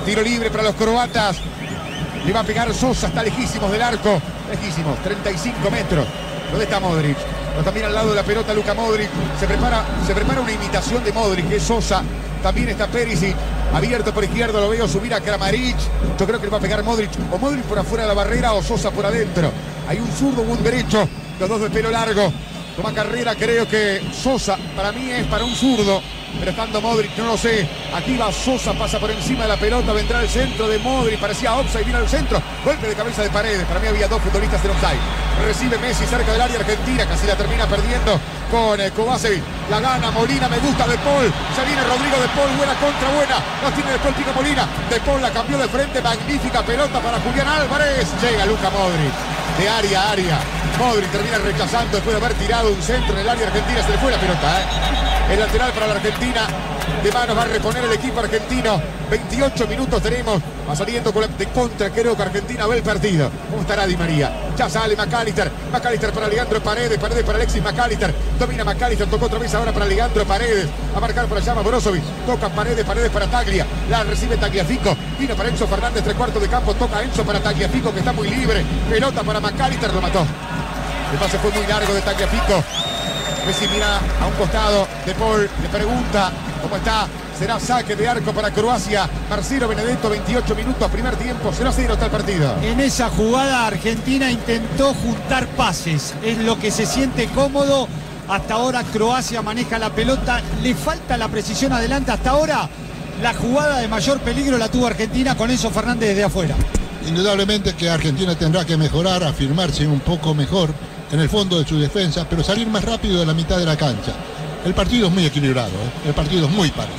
Tiro libre para los croatas. Le va a pegar Sosa, está lejísimos del arco. Lejísimos, 35 metros. ¿Dónde está Modric? Pero también al lado de la pelota Luka Modric. Se prepara una imitación de Modric, que es Sosa. También está Perisic. Abierto por izquierda, lo veo subir a Kramaric. Yo creo que le va a pegar Modric. O Modric por afuera de la barrera o Sosa por adentro. Hay un zurdo o un derecho. Los dos de pelo largo. Toma carrera, creo que Sosa para mí es para un zurdo. Pero estando Modric, no lo sé. Aquí va Sosa, pasa por encima de la pelota, va a entrar al centro de Modric. Parecía offside, vino al centro. Golpe de cabeza de Paredes. Para mí había dos futbolistas en offside. Recibe Messi cerca del área argentina. Casi la termina perdiendo con Kovacevic. La gana Molina, me gusta De Paul. Se viene Rodrigo De Paul, buena contra buena. La tiene De Paul, pica Molina. De Paul la cambió de frente. Magnífica pelota para Julián Álvarez. Llega Luka Modric. De área a área. Modric termina rechazando después de haber tirado un centro en el área argentina. Se le fue la pelota, El lateral para la Argentina. De manos va a reponer el equipo argentino. 28 minutos tenemos. Va saliendo con de contra. Creo que Argentina ve el partido. ¿Cómo estará Di María? Ya sale McAllister. McAllister para Leandro Paredes. Paredes para Alexis McAllister. Domina McAllister. Tocó otra vez ahora para Leandro Paredes. A marcar por allá Brozovic. Toca Paredes. Paredes para Taglia. La recibe Tagliafico. Vino para Enzo Fernández. 3/4 de campo. Toca Enzo para Tagliafico, que está muy libre. Pelota para McAllister. Lo mató. El pase fue muy largo de Tagliafico. Messi mira a un costado. De Paul le pregunta cómo está. Será saque de arco para Croacia. Marcelo Benedetto, 28 minutos, primer tiempo. 0-0 está el partido. En esa jugada Argentina intentó juntar pases. Es lo que se siente cómodo. Hasta ahora Croacia maneja la pelota. Le falta la precisión adelante. Hasta ahora la jugada de mayor peligro la tuvo Argentina con Enzo Fernández desde afuera. Indudablemente que Argentina tendrá que mejorar, afirmarse un poco mejor en el fondo de su defensa, pero salir más rápido de la mitad de la cancha. El partido es muy equilibrado, el partido es muy parejo.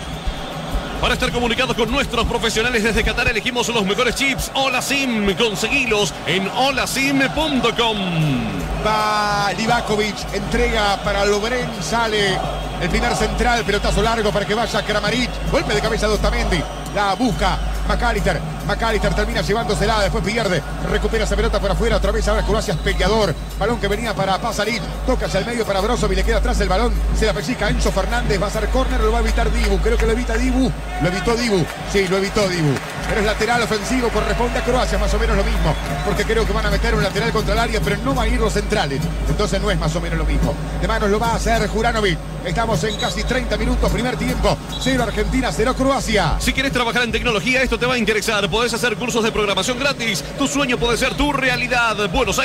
Para estar comunicados con nuestros profesionales desde Qatar, elegimos los mejores chips Hola SIM. Conseguilos en holasim.com. Va Livakovic, entrega para Lovren, sale el primer central, pelotazo largo para que vaya Kramaric. Golpe de cabeza de Otamendi. La busca McAllister. McAllister termina llevándosela, después pierde. Recupera esa pelota por afuera, otra vez ahora Croacia es peleador. Balón que venía para Pasalic. Toca hacia el medio para Brozovic, le queda atrás el balón. Se la pellizca Enzo Fernández, va a ser córner, lo va a evitar Dibu. Creo que lo evita Dibu. Lo evitó Dibu. Sí, lo evitó Dibu. Pero es lateral ofensivo, corresponde a Croacia, más o menos lo mismo. Porque creo que van a meter un lateral contra el área, pero no van a ir los centrales. Entonces no es más o menos lo mismo. De manos lo va a hacer Juranovic. Estamos en casi 30 minutos, primer tiempo. 0 Argentina, 0 Croacia. Si quieres trabajar en tecnología, esto te va a interesar. Podés hacer cursos de programación gratis. Tu sueño puede ser tu realidad.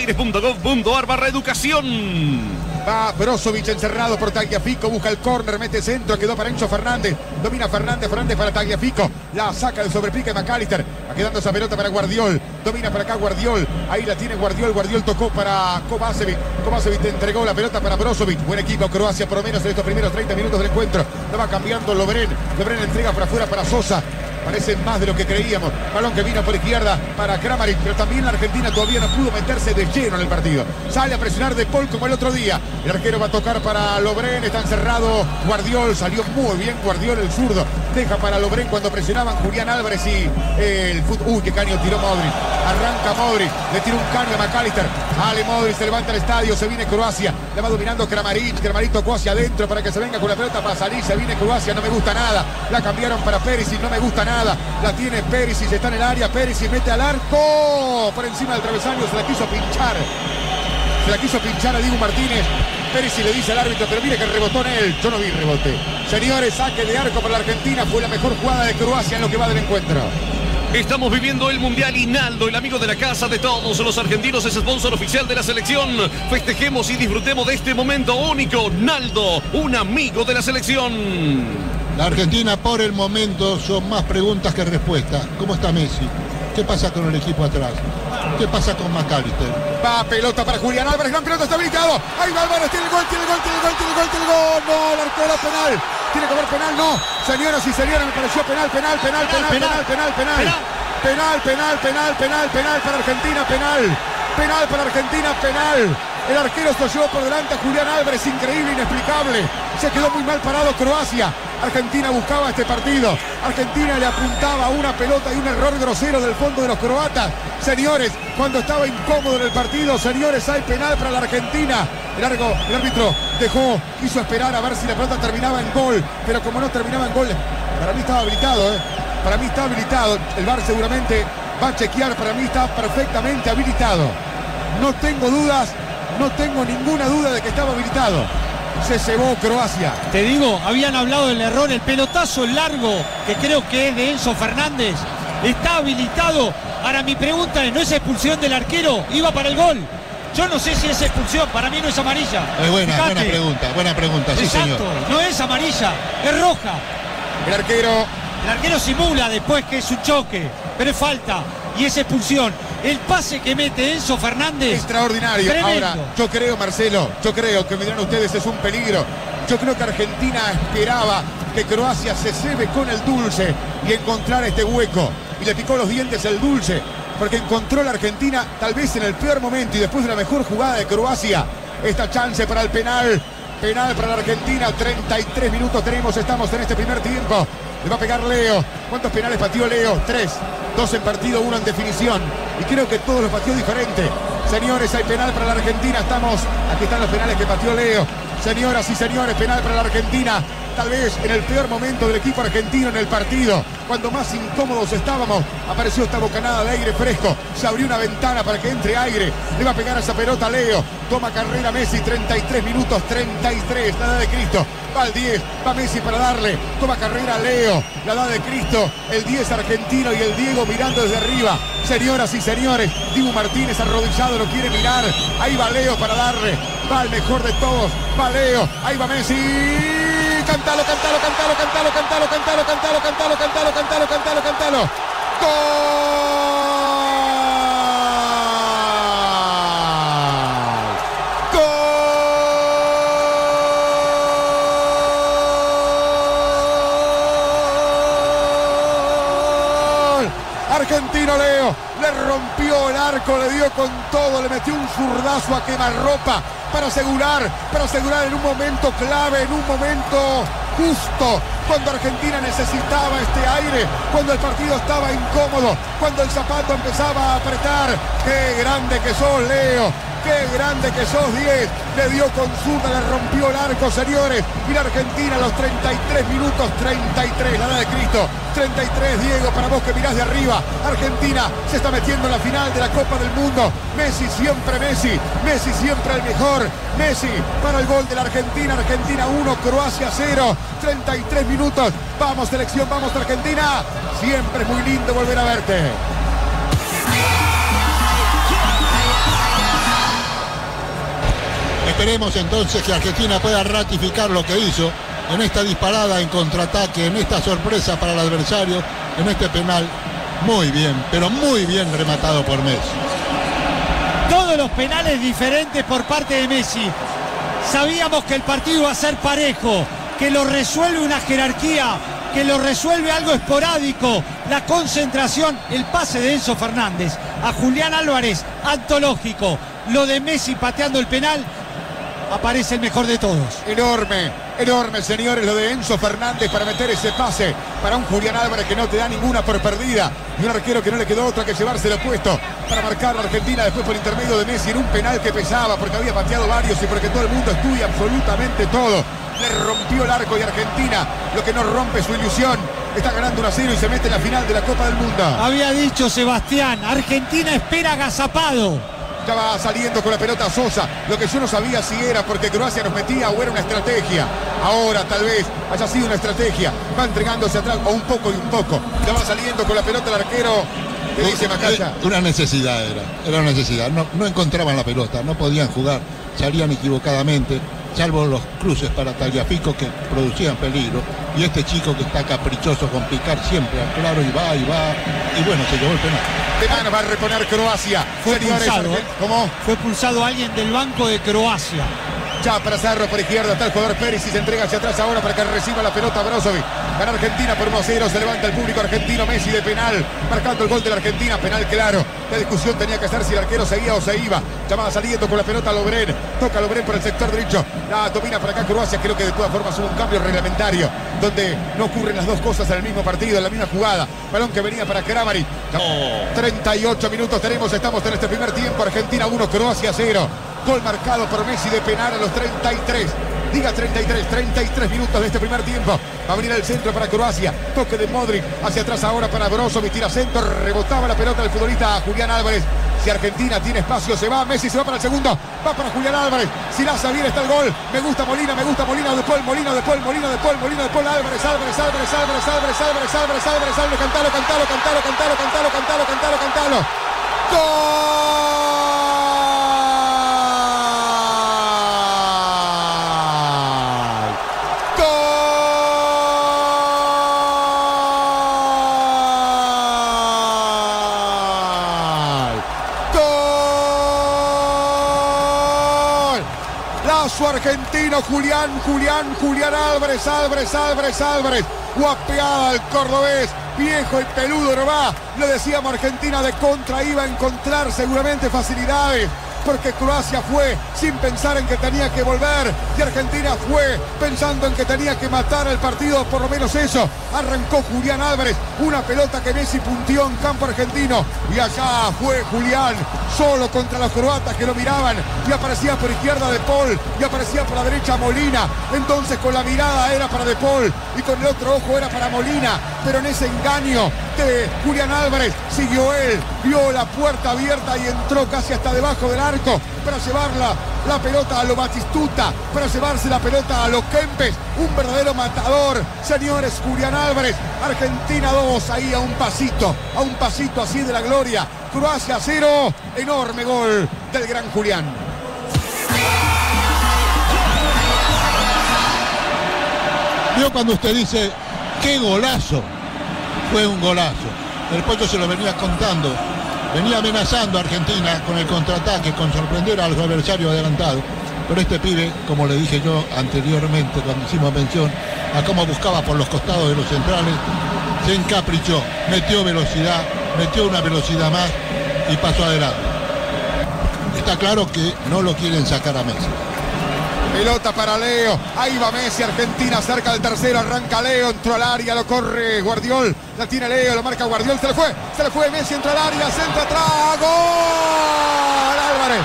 buenosaires.gov.ar/educación. Va Brozovic encerrado por Tagliafico. Busca el córner, mete centro. Quedó para Enzo Fernández. Domina Fernández. Fernández para Tagliafico. La saca de sobrepique McAllister. Va quedando esa pelota para Guardiol. Domina para acá Guardiol. Ahí la tiene Guardiol. Guardiol tocó para Kovacevic. Kovacevic te entregó la pelota para Brozovic. Buen equipo Croacia, por lo menos en estos primeros 30 minutos del encuentro. Lo va cambiando Lovren. Lovren entrega para afuera para Sosa. Parece más de lo que creíamos. Balón que vino por izquierda para Kramaric, pero también la Argentina todavía no pudo meterse de lleno en el partido. Sale a presionar De Paul como el otro día. El arquero va a tocar para Lovren. Está encerrado Guardiol. Salió muy bien Guardiol, el zurdo. Deja para Lovren cuando presionaban Julián Álvarez y el fútbol. Uy, qué caño tiró Modric. Arranca Modric. Le tira un caño a McAllister. Ale Modric, se levanta el estadio. Se viene Croacia. La va dominando Kramaric. Kramaric tocó hacia adentro para que se venga con la pelota para salir. Se viene Croacia. No me gusta nada. La cambiaron para Perisic. No me gusta nada. La tiene Perisic, está en el área. Perisic mete al arco. Por encima del travesaño, se la quiso pinchar. Se la quiso pinchar a Dibu Martínez. Perisic le dice al árbitro, pero mire que rebotó en él. Yo no vi rebote. Señores, saque de arco para la Argentina. Fue la mejor jugada de Croacia en lo que va del encuentro. Estamos viviendo el Mundial y Naldo, el amigo de la casa de todos los argentinos, es sponsor oficial de la selección. Festejemos y disfrutemos de este momento único. Naldo, un amigo de la selección. La Argentina por el momento son más preguntas que respuestas. ¿Cómo está Messi? ¿Qué pasa con el equipo atrás? ¿Qué pasa con McAllister? Va pelota para Julián Álvarez, gran pelota, está habilitado. Ahí va Álvarez, tiene el gol, tiene el gol, tiene el gol, tiene el gol, tiene el gol. No, el arquero penal. Tiene que haber penal, no. Señoras y señores, me pareció penal para Argentina, penal. Penal para Argentina, penal. El arquero se lo llevó por delante a Julián Álvarez, increíble, inexplicable. Se quedó muy mal parado Croacia. Argentina buscaba este partido. Argentina le apuntaba una pelota y un error grosero del fondo de los croatas. Señores, cuando estaba incómodo en el partido, señores, hay penal para la Argentina. El árbitro quiso esperar a ver si la pelota terminaba en gol. Pero como no terminaba en gol, para mí estaba habilitado, Para mí está habilitado. El VAR seguramente va a chequear. Para mí está perfectamente habilitado. No tengo dudas, no tengo ninguna duda de que estaba habilitado. Se cebó Croacia. Te digo, habían hablado del error, el pelotazo largo, que creo que es de Enzo Fernández, está habilitado. Ahora mi pregunta es, ¿no es expulsión del arquero? Iba para el gol. Yo no sé si es expulsión, para mí no es amarilla. Es buena pregunta, sí, exacto, señor. No es amarilla, es roja. El arquero Simula después que es un choque, pero es falta y es expulsión. El pase que mete Enzo Fernández, extraordinario. tremendo. Ahora, yo creo, Marcelo, yo creo que me dirán ustedes, es un peligro. Yo creo que Argentina esperaba que Croacia se cebe con el dulce y encontrar este hueco. Y le picó los dientes el dulce, porque encontró la Argentina tal vez en el peor momento y después de la mejor jugada de Croacia. Esta chance para el penal. Penal para la Argentina. 33 minutos tenemos, estamos en este primer tiempo. Le va a pegar Leo. ¿Cuántos penales pateó Leo? 3. 2 en partido, 1 en definición. Y creo que todos los pateó diferente. Señores, hay penal para la Argentina. Aquí están los penales que pateó Leo. Señoras y señores, penal para la Argentina. Tal vez en el peor momento del equipo argentino en el partido, cuando más incómodos estábamos, apareció esta bocanada de aire fresco. Se abrió una ventana para que entre aire. Le va a pegar a esa pelota a Leo. Toma carrera Messi, 33 minutos, 33, la edad de Cristo. Va al 10, va Messi para darle. Toma carrera Leo, la edad de Cristo. El 10 argentino y el Diego mirando desde arriba. Señoras y señores, Dibu Martínez arrodillado lo quiere mirar. Ahí va Leo para darle. Va el mejor de todos. Va Leo, ahí va Messi. Cántalo, cántalo, cántalo, cántalo, cántalo, cántalo, cántalo, cántalo, cántalo, cántalo, cántalo, cántalo. ¡Gol! Argentino Leo, le rompió el arco, le dio con todo, le metió un zurdazo a quemarropa para asegurar en un momento clave, en un momento justo, cuando Argentina necesitaba este aire, cuando el partido estaba incómodo, cuando el zapato empezaba a apretar. ¡Qué grande que sos, Leo! ¡Qué grande que sos, 10! Le dio con zurda, le rompió el arco, señores. Y la Argentina a los 33 minutos, 33, la edad de Cristo. 33, Diego, para vos que mirás de arriba. Argentina se está metiendo en la final de la Copa del Mundo. Messi siempre Messi. Messi siempre el mejor. Messi para el gol de la Argentina. Argentina 1, Croacia 0. 33 minutos. Vamos, selección, vamos, Argentina. Siempre es muy lindo volver a verte. Esperemos entonces que Argentina pueda ratificar lo que hizo en esta disparada en contraataque, en esta sorpresa para el adversario, en este penal. Muy bien, pero muy bien rematado por Messi. Todos los penales diferentes por parte de Messi. Sabíamos que el partido iba a ser parejo, que lo resuelve una jerarquía, que lo resuelve algo esporádico, la concentración, el pase de Enzo Fernández a Julián Álvarez, antológico. Lo de Messi pateando el penal, aparece el mejor de todos. Enorme, enorme, señores, lo de Enzo Fernández para meter ese pase para un Julián Álvarez que no te da ninguna por perdida y un arquero que no le quedó otra que llevárselo puesto para marcar la Argentina después por intermedio de Messi en un penal que pesaba porque había pateado varios y porque todo el mundo estudia absolutamente todo. Le rompió el arco y Argentina, lo que no rompe su ilusión, está ganando 1-0 y se mete en la final de la Copa del Mundo. Había dicho Sebastián, Argentina espera agazapado. Ya va saliendo con la pelota Sosa. Lo que yo no sabía si era porque Croacia nos metía o era una estrategia. Ahora tal vez haya sido una estrategia. Va entregándose atrás o un poco y un poco. Ya va saliendo con la pelota el arquero. ¿Qué dice Macaya? Una necesidad era una necesidad. No encontraban la pelota, no podían jugar, salían equivocadamente, salvo los cruces para Tagliafico que producían peligro. Y este chico que está caprichoso con picar siempre al claro y va. Y bueno, se llevó el penal. De mano va a reponer Croacia. Fue pulsado. ¿Cómo? Fue pulsado alguien del banco de Croacia. Ya para Cerro por izquierda está el jugador Pérez y se entrega hacia atrás ahora para que reciba la pelota Brozovic. Gana Argentina por 1-0, se levanta el público argentino, Messi de penal, marcando el gol de la Argentina, penal claro. La discusión tenía que estar si el arquero seguía o se iba. Ya va saliendo con la pelota Lovren, toca Lovren por el sector derecho, la domina para acá Croacia. Creo que de todas formas hubo un cambio reglamentario donde no ocurren las dos cosas en el mismo partido, en la misma jugada. Balón que venía para Kramaric. 38 minutos tenemos, estamos en este primer tiempo. Argentina 1, Croacia 0. Gol marcado por Messi de penal a los 33. Diga 33 minutos de este primer tiempo. Va a venir el centro para Croacia. Toque de Modric. Hacia atrás ahora para Brozovic. Tira centro. Rebotaba la pelota del futbolista Julián Álvarez. Si Argentina tiene espacio, se va. Messi se va para el segundo. Va para Julián Álvarez. Si la hace bien está el gol. Me gusta Molina. De Paul. Molina de Paul. Álvarez. Cantalo. ¡Gol! Lazo argentino, Julián Álvarez. Guapeada al cordobés. Viejo y peludo nomás. Lo decíamos, Argentina de contra iba a encontrar seguramente facilidades. Porque Croacia fue sin pensar en que tenía que volver. Y Argentina fue pensando en que tenía que matar el partido. Por lo menos eso. Arrancó Julián Álvarez. Una pelota que Messi puntió en campo argentino. Y allá fue Julián. Solo contra los croatas que lo miraban. Y aparecía por izquierda De Paul. Y aparecía por la derecha Molina. Entonces con la mirada era para De Paul. Y con el otro ojo era para Molina. Pero en ese engaño de Julián Álvarez siguió él. Vio la puerta abierta y entró casi hasta debajo del arco para llevar la pelota a lo Batistuta, para llevarse la pelota a lo Kempes. Un verdadero matador, señores. Julián Álvarez. Argentina 2, ahí a un pasito así de la gloria. Croacia 0, enorme gol del gran Julián. Vio cuando usted dice, ¡qué golazo! Fue un golazo. El Pocho se lo venía contando. Venía amenazando a Argentina con el contraataque, con sorprender a los adversarios adelantados. Pero este pibe, como le dije yo anteriormente cuando hicimos mención a cómo buscaba por los costados de los centrales, se encaprichó, metió velocidad, metió una velocidad más y pasó adelante. Está claro que no lo quieren sacar a Messi. Pelota para Leo, ahí va Messi, Argentina cerca del tercero, arranca Leo, entró al área, lo corre Guardiol, la tiene Leo, lo marca Guardiol, se le fue Messi, entró al área, centro atrás, gol, Álvarez,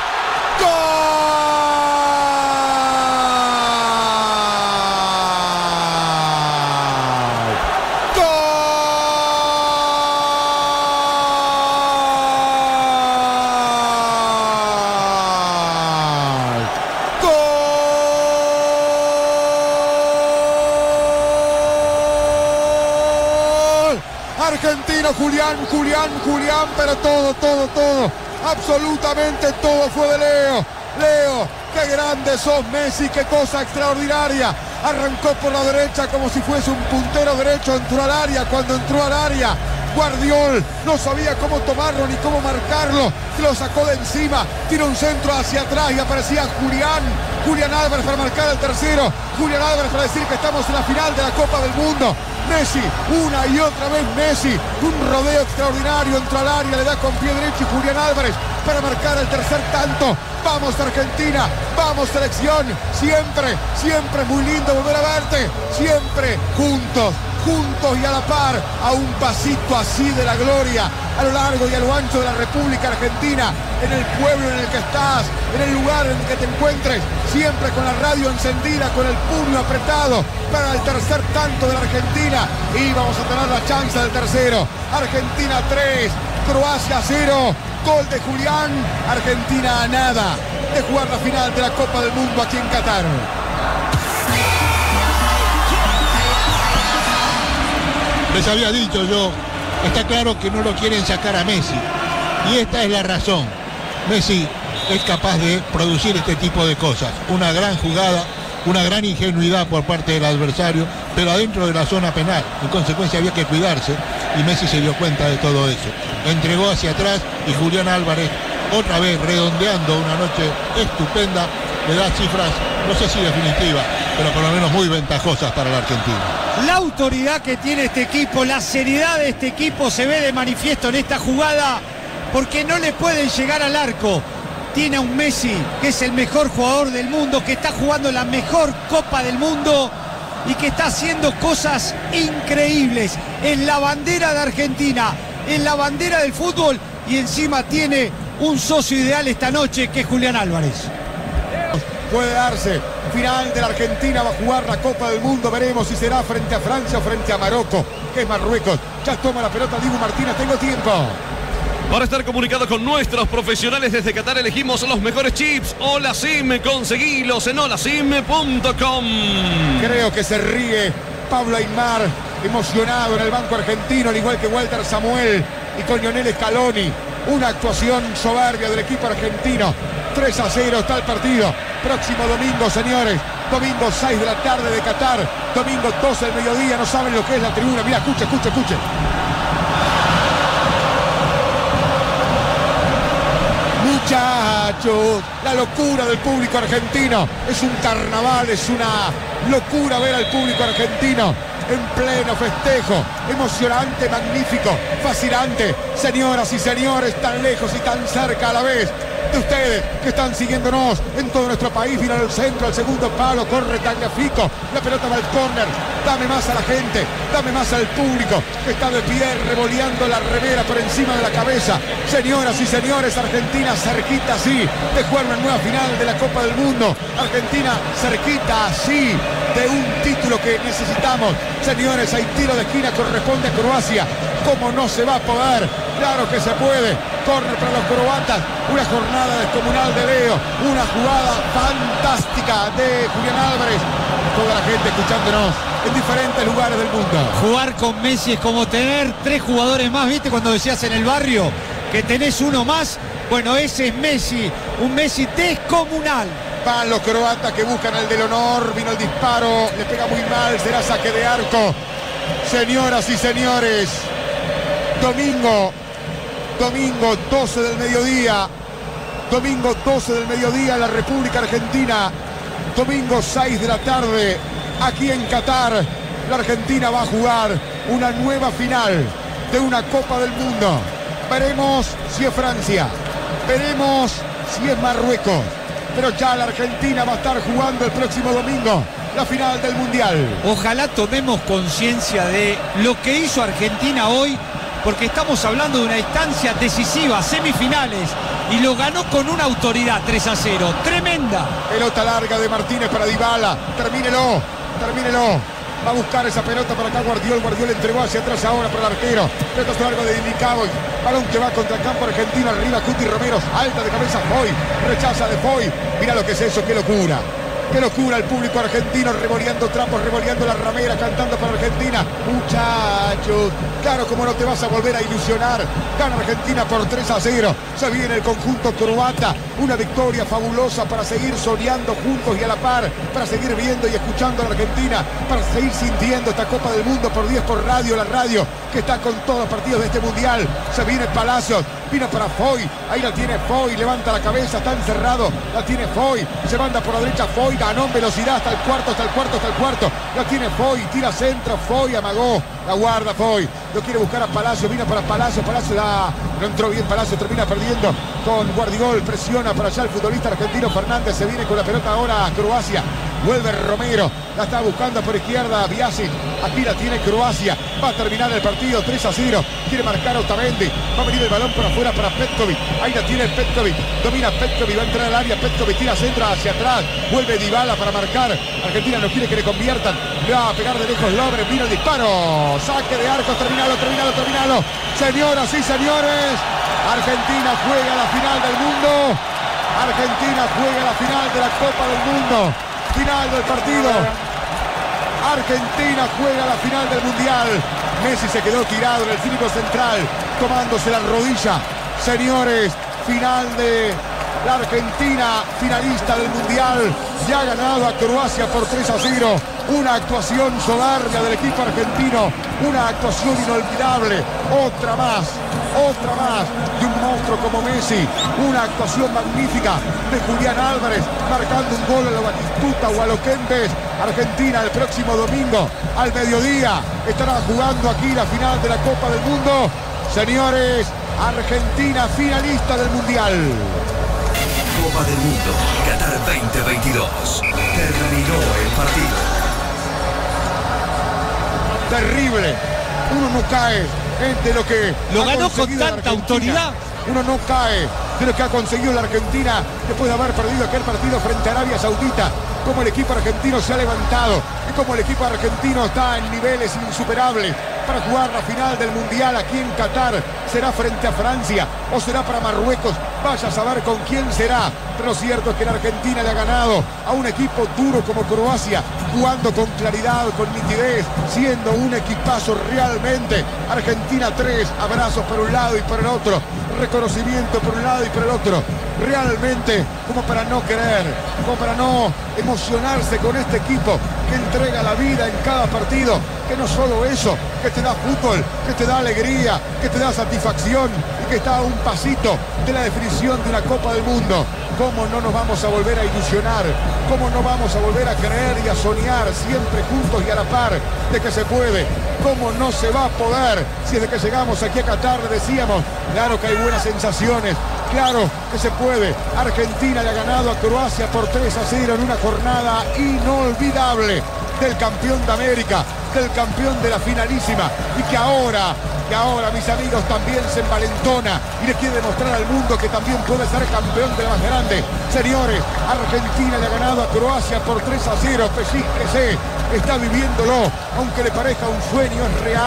argentino, Julián, pero todo, absolutamente todo fue de Leo, qué grande sos, Messi, qué cosa extraordinaria. Arrancó por la derecha como si fuese un puntero derecho, entró al área. Cuando entró al área, Guardiol no sabía cómo tomarlo ni cómo marcarlo, lo sacó de encima, tiró un centro hacia atrás y aparecía Julián Álvarez para marcar el tercero. Julián Álvarez para decir que estamos en la final de la Copa del Mundo. Messi, una y otra vez Messi, un rodeo extraordinario, entró al área, le da con pie derecho y Julián Álvarez para marcar el tercer tanto. Vamos Argentina, vamos selección, siempre muy lindo volver a verte, siempre juntos y a la par, a un pasito así de la gloria, a lo largo y a lo ancho de la República Argentina, en el pueblo en el que estás, en el lugar en el que te encuentres, siempre con la radio encendida, con el puño apretado para el tercer tanto de la Argentina, y vamos a tener la chance del tercero. Argentina 3, Croacia 0, gol de Julián. Argentina a nada de jugar la final de la Copa del Mundo aquí en Qatar. Les había dicho yo, está claro que no lo quieren sacar a Messi. Y esta es la razón. Messi es capaz de producir este tipo de cosas. Una gran jugada, una gran ingenuidad por parte del adversario, pero adentro de la zona penal. En consecuencia había que cuidarse y Messi se dio cuenta de todo eso. Entregó hacia atrás y Julián Álvarez, otra vez redondeando una noche estupenda, le da cifras, no sé si definitivas, pero por lo menos muy ventajosas para la Argentina. La autoridad que tiene este equipo, la seriedad de este equipo se ve de manifiesto en esta jugada, porque no le pueden llegar al arco. Tiene a un Messi que es el mejor jugador del mundo, que está jugando la mejor Copa del Mundo y que está haciendo cosas increíbles. Es la bandera de Argentina, es la bandera del fútbol y encima tiene un socio ideal esta noche que es Julián Álvarez. puede darse. Final de la Argentina, va a jugar la Copa del Mundo. Veremos si será frente a Francia o frente a Marruecos, que es Marruecos. Ya toma la pelota Dibu Martínez, tengo tiempo. Para estar comunicado con nuestros profesionales desde Qatar elegimos los mejores chips. Hola SIM, conseguilos en holasim.com. Creo que se ríe Pablo Aimar, emocionado en el banco argentino, al igual que Walter Samuel y con Lionel Scaloni. Una actuación soberbia del equipo argentino. 3-0 está el partido. Próximo domingo, señores. Domingo 6 de la tarde de Qatar. Domingo 12 del mediodía. No saben lo que es la tribuna. Mira, escuche. Muchachos, la locura del público argentino. Es un carnaval, es una locura ver al público argentino en pleno festejo, emocionante, magnífico, fascinante. Señoras y señores, tan lejos y tan cerca a la vez de ustedes que están siguiéndonos en todo nuestro país. Viene al centro, al segundo palo, corre Tagliafico, la pelota va al córner. Dame más a la gente, dame más al público que está de pie revoleando la remera por encima de la cabeza. Señoras y señores, Argentina cerquita así de jugar una nueva final de la Copa del Mundo. Argentina cerquita así de un título que necesitamos. Señores, hay tiro de esquina, corresponde a Croacia. ¿Cómo no se va a poder? Claro que se puede. Córner para los croatas. Una jornada descomunal de Leo. Una jugada fantástica de Julián Álvarez. Toda la gente escuchándonos en diferentes lugares del mundo. Jugar con Messi es como tener 3 jugadores más, ¿viste? Cuando decías en el barrio que tenés uno más. Bueno, ese es Messi. Un Messi descomunal. Van los croatas que buscan el del honor. Vino el disparo. Le pega muy mal. Será saque de arco. Señoras y señores. Domingo 12 del mediodía. Domingo 12 del mediodía en la República Argentina. Domingo 6 de la tarde. Aquí en Qatar. La Argentina va a jugar una nueva final de una Copa del Mundo. Veremos si es Francia. Veremos si es Marruecos. Pero ya la Argentina va a estar jugando el próximo domingo la final del Mundial. Ojalá tomemos conciencia de lo que hizo Argentina hoy, porque estamos hablando de una instancia decisiva, semifinales, y lo ganó con una autoridad 3-0, tremenda. Pelota larga de Martínez para Dybala. Termínelo. Va a buscar esa pelota para acá Guardiol. Guardiol entregó hacia atrás ahora para el arquero. Pelota larga de Dilicabo. Balón que va contra el campo argentino. Arriba Cuti Romero. Alta de cabeza Foy. Rechaza de Foy. Mira lo que es eso. Qué locura. Qué locura el público argentino revoleando trapos, revoleando la ramera, cantando para Argentina. Muchachos, claro, como no te vas a volver a ilusionar. Gana Argentina por 3-0. Se viene el conjunto croata. Una victoria fabulosa para seguir soñando juntos y a la par. Para seguir viendo y escuchando a la Argentina. Para seguir sintiendo esta Copa del Mundo por 10 por radio. La radio que está con todos los partidos de este Mundial. Se viene Palacios. Vino para Foy. Ahí la tiene Foy. Levanta la cabeza. Está encerrado. La tiene Foy. Se manda por la derecha Foy. Ganó en velocidad hasta el cuarto. La tiene Foy. Tira centro. Foy amagó. La guarda Foy. Lo quiere buscar a Palacio. Vino para Palacio. Palacio no entró bien. Palacio termina perdiendo con Guardigol. Presiona para allá el futbolista argentino Fernández. Se viene con la pelota ahora a Croacia. Vuelve Romero. La está buscando por izquierda Biasic. Aquí la tiene Croacia. Va a terminar el partido 3-0. Quiere marcar Otamendi. Va a venir el balón por afuera para Petkovic. Ahí la tiene Petkovic. Domina Petkovic. Va a entrar al área. Petkovic tira centro hacia atrás. Vuelve Dybala para marcar. Argentina no quiere que le conviertan. Le va a pegar de lejos Lovren. Vino el disparo. Saque de arco. Terminalo. Señoras y señores. Argentina juega la final del mundo. Argentina juega la final de la Copa del Mundo. Final del partido. Argentina juega la final del Mundial. Messi se quedó tirado en el círculo central, tomándose la rodilla. Señores, final de la Argentina, finalista del Mundial. Ya ha ganado a Croacia por 3-0. Una actuación soberbia del equipo argentino. Una actuación inolvidable. Otra más de un monstruo como Messi. Una actuación magnífica de Julián Álvarez, marcando un gol a lo Batistuta o a lo Kempes. Argentina el próximo domingo al mediodía estará jugando aquí la final de la Copa del Mundo. Señores, Argentina finalista del Mundial. Copa del Mundo, Qatar 2022. Terminó el partido. Terrible. Uno no cae de lo que lo ganó con tanta autoridad. Uno no cae de lo que ha conseguido la Argentina después de haber perdido aquel partido frente a Arabia Saudita. Cómo el equipo argentino se ha levantado y cómo el equipo argentino está en niveles insuperables para jugar la final del Mundial aquí en Qatar. ¿Será frente a Francia o será para Marruecos? Vaya a saber con quién será. Pero lo cierto es que la Argentina le ha ganado a un equipo duro como Croacia, jugando con claridad, con nitidez, siendo un equipazo realmente. Argentina 3, abrazos por un lado y por el otro, reconocimiento por un lado y por el otro. Realmente como para no querer, como para no emocionarse con este equipo que entrega la vida en cada partido, que no solo eso, que te da fútbol, que te da alegría, que te da satisfacción y que está a un pasito de la definición de una Copa del Mundo. ¿Cómo no nos vamos a volver a ilusionar? ¿Cómo no vamos a volver a creer y a soñar siempre juntos y a la par de que se puede? ¿Cómo no se va a poder si desde que llegamos aquí a Qatar decíamos, claro que hay buenas sensaciones, claro que se puede? Argentina le ha ganado a Croacia por 3-0 en una jornada inolvidable del campeón de América, del campeón de la finalísima, y que ahora, mis amigos, también se envalentona y le quiere demostrar al mundo que también puede ser campeón de la más grande. Señores, Argentina le ha ganado a Croacia por 3-0, pellizquese, está viviéndolo, aunque le parezca un sueño,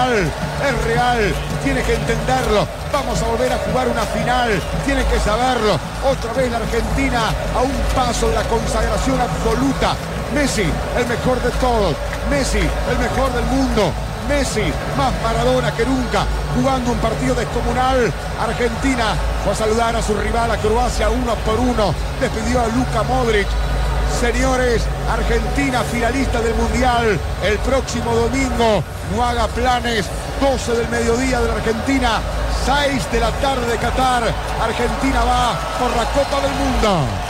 es real, tiene que entenderlo. Vamos a volver a jugar una final, tiene que saberlo. Otra vez la Argentina a un paso de la consagración absoluta. Messi, el mejor de todos. Messi, el mejor del mundo. Messi, más Maradona que nunca, jugando un partido descomunal. Argentina fue a saludar a su rival, a Croacia, 1-1. Despidió a Luka Modric. Señores, Argentina finalista del Mundial el próximo domingo. No haga planes. 12 del mediodía de la Argentina, 6 de la tarde de Qatar. Argentina va por la Copa del Mundo.